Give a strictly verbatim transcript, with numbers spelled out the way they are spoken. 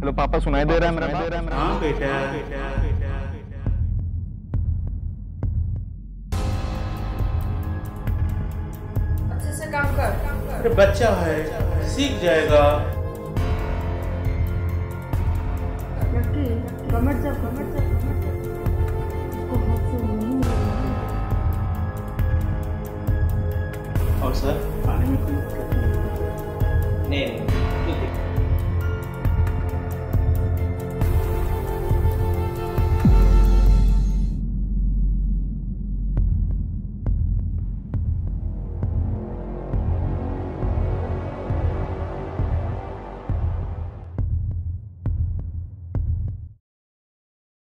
Hello पापा, सुनाई दे रहा है मेरा? हाँ बेटा। अच्छे से काम कर। अरे बच्चा है, सीख जाएगा। लड़की, कमर जब कमर